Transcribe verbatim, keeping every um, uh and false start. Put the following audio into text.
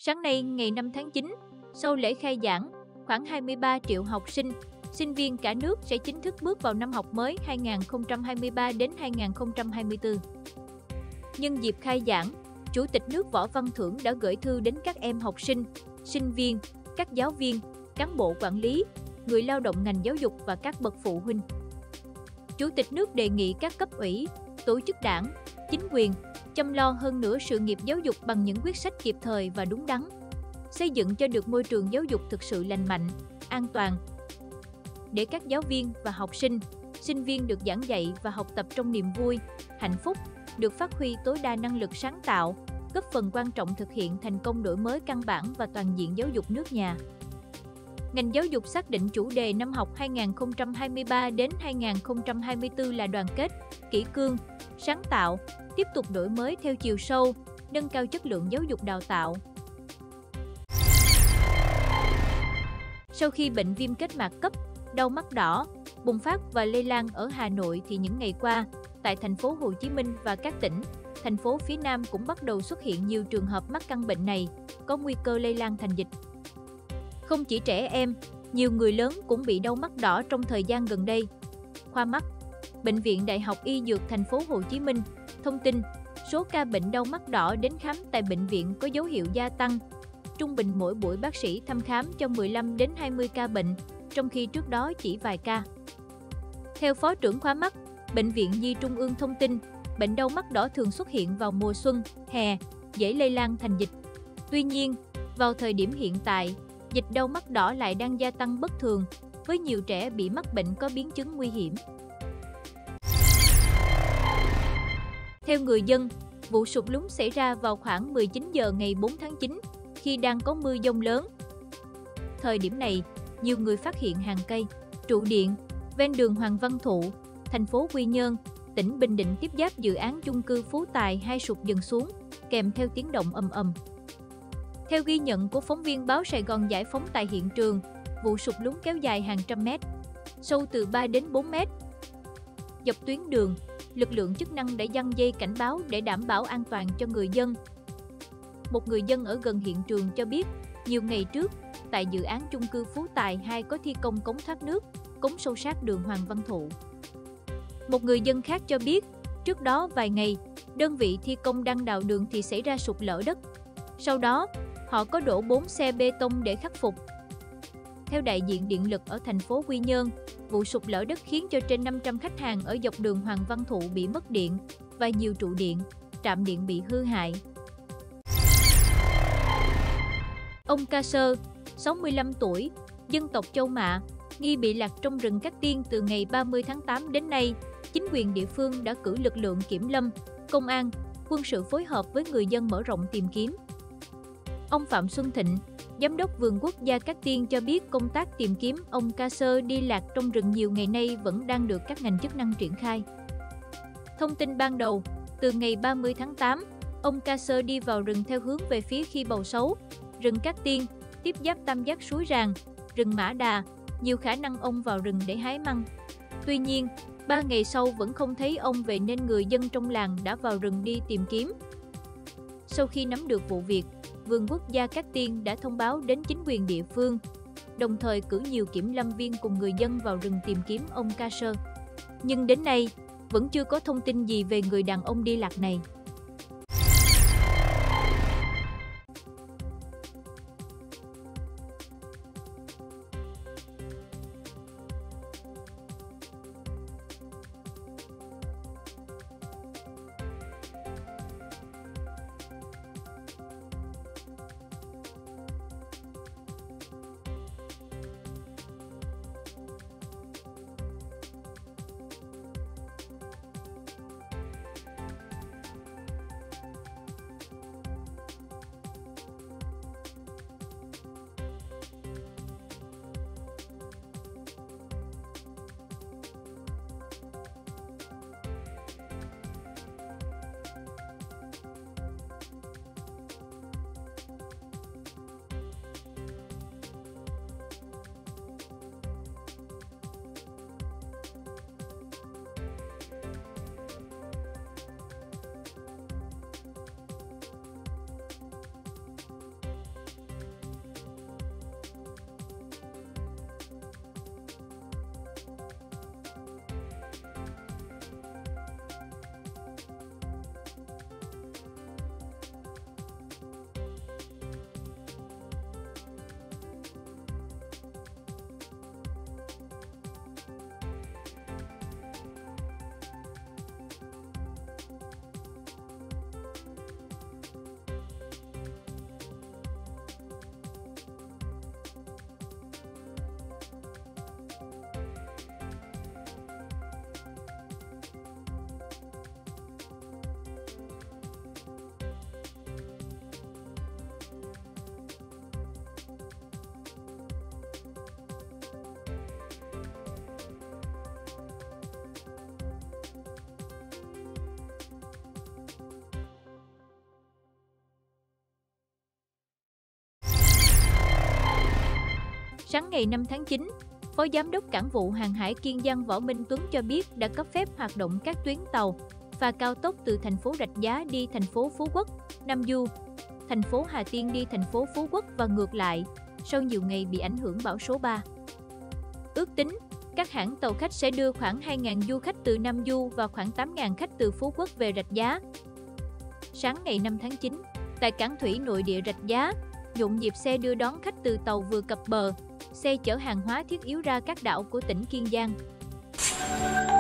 Sáng nay, ngày năm tháng chín, sau lễ khai giảng, khoảng hai mươi ba triệu học sinh, sinh viên cả nước sẽ chính thức bước vào năm học mới hai nghìn không trăm hai mươi ba đến hai nghìn không trăm hai mươi tư. Nhân dịp khai giảng, Chủ tịch nước Võ Văn Thưởng đã gửi thư đến các em học sinh, sinh viên, các giáo viên, cán bộ quản lý, người lao động ngành giáo dục và các bậc phụ huynh. Chủ tịch nước đề nghị các cấp ủy, tổ chức đảng, chính quyền chăm lo hơn nữa sự nghiệp giáo dục bằng những quyết sách kịp thời và đúng đắn, xây dựng cho được môi trường giáo dục thực sự lành mạnh, an toàn, để các giáo viên và học sinh, sinh viên được giảng dạy và học tập trong niềm vui, hạnh phúc, được phát huy tối đa năng lực sáng tạo, góp phần quan trọng thực hiện thành công đổi mới căn bản và toàn diện giáo dục nước nhà. Ngành giáo dục xác định chủ đề năm học hai nghìn không trăm hai mươi ba đến hai nghìn không trăm hai mươi tư là đoàn kết, kỷ cương, sáng tạo, tiếp tục đổi mới theo chiều sâu, nâng cao chất lượng giáo dục đào tạo. Sau khi bệnh viêm kết mạc cấp, đau mắt đỏ bùng phát và lây lan ở Hà Nội thì những ngày qua, tại thành phố Hồ Chí Minh và các tỉnh, thành phố phía Nam cũng bắt đầu xuất hiện nhiều trường hợp mắc căn bệnh này, có nguy cơ lây lan thành dịch. Không chỉ trẻ em, nhiều người lớn cũng bị đau mắt đỏ trong thời gian gần đây. Khoa mắt, Bệnh viện Đại học Y Dược thành phố Hồ Chí Minh thông tin số ca bệnh đau mắt đỏ đến khám tại bệnh viện có dấu hiệu gia tăng. Trung bình mỗi buổi bác sĩ thăm khám cho mười lăm đến hai mươi ca bệnh, trong khi trước đó chỉ vài ca. Theo Phó trưởng khoa mắt, Bệnh viện Nhi Trung ương thông tin, bệnh đau mắt đỏ thường xuất hiện vào mùa xuân, hè, dễ lây lan thành dịch. Tuy nhiên, vào thời điểm hiện tại, dịch đau mắt đỏ lại đang gia tăng bất thường, với nhiều trẻ bị mắc bệnh có biến chứng nguy hiểm. Theo người dân, vụ sụt lún xảy ra vào khoảng mười chín giờ ngày bốn tháng chín, khi đang có mưa dông lớn. Thời điểm này, nhiều người phát hiện hàng cây, trụ điện ven đường Hoàng Văn Thụ, thành phố Quy Nhơn, tỉnh Bình Định tiếp giáp dự án chung cư Phú Tài hai sụt dần xuống, kèm theo tiếng động ầm ầm. Theo ghi nhận của phóng viên báo Sài Gòn Giải phóng tại hiện trường, vụ sụt lún kéo dài hàng trăm mét, sâu từ ba đến bốn mét. Dọc tuyến đường, lực lượng chức năng đã giăng dây cảnh báo để đảm bảo an toàn cho người dân. Một người dân ở gần hiện trường cho biết, nhiều ngày trước, tại dự án chung cư Phú Tài hai có thi công cống thoát nước, cống sâu sát đường Hoàng Văn Thụ. Một người dân khác cho biết, trước đó vài ngày, đơn vị thi công đang đào đường thì xảy ra sụt lở đất. Sau đó, họ có đổ bốn xe bê tông để khắc phục. Theo đại diện điện lực ở thành phố Quy Nhơn, vụ sụt lở đất khiến cho trên năm trăm khách hàng ở dọc đường Hoàng Văn Thụ bị mất điện và nhiều trụ điện, trạm điện bị hư hại. Ông Ca Sơ, sáu mươi lăm tuổi, dân tộc Châu Mạ, nghi bị lạc trong rừng Cát Tiên từ ngày ba mươi tháng tám đến nay, chính quyền địa phương đã cử lực lượng kiểm lâm, công an, quân sự phối hợp với người dân mở rộng tìm kiếm. Ông Phạm Xuân Thịnh, Giám đốc Vườn Quốc gia Cát Tiên cho biết công tác tìm kiếm ông Ca Sơ đi lạc trong rừng nhiều ngày nay vẫn đang được các ngành chức năng triển khai. Thông tin ban đầu, từ ngày ba mươi tháng tám, ông Ca Sơ đi vào rừng theo hướng về phía Khi Bầu Sấu, rừng Cát Tiên, tiếp giáp tam giác Suối Ràng, rừng Mã Đà, nhiều khả năng ông vào rừng để hái măng. Tuy nhiên, ba ngày sau vẫn không thấy ông về nên người dân trong làng đã vào rừng đi tìm kiếm. Sau khi nắm được vụ việc, Vườn Quốc gia Cát Tiên đã thông báo đến chính quyền địa phương, đồng thời cử nhiều kiểm lâm viên cùng người dân vào rừng tìm kiếm ông Ca Sơ. Nhưng đến nay, vẫn chưa có thông tin gì về người đàn ông đi lạc này. Sáng ngày năm tháng chín, Phó Giám đốc Cảng vụ Hàng hải Kiên Giang Võ Minh Tuấn cho biết đã cấp phép hoạt động các tuyến tàu phà cao tốc từ thành phố Rạch Giá đi thành phố Phú Quốc, Nam Du, thành phố Hà Tiên đi thành phố Phú Quốc và ngược lại, sau nhiều ngày bị ảnh hưởng bão số ba. Ước tính, các hãng tàu khách sẽ đưa khoảng hai nghìn du khách từ Nam Du và khoảng tám nghìn khách từ Phú Quốc về Rạch Giá. Sáng ngày năm tháng chín, tại cảng thủy nội địa Rạch Giá, nhộn nhịp xe đưa đón khách từ tàu vừa cập bờ, xe chở hàng hóa thiết yếu ra các đảo của tỉnh Kiên Giang.